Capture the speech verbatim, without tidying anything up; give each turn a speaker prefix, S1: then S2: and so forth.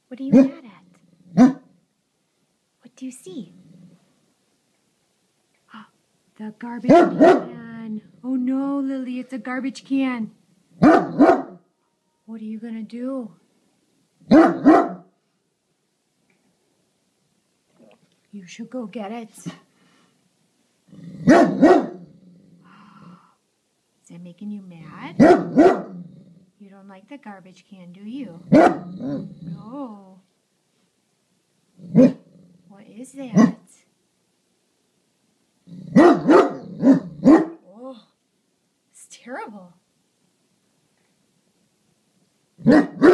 S1: What are you mad at? What do you see? Oh, the garbage can. Oh no, Lily, it's a garbage can. What are you gonna do? You should go get it. Is that making you mad? You don't like the garbage can, do you? No. What is that? Oh, it's terrible.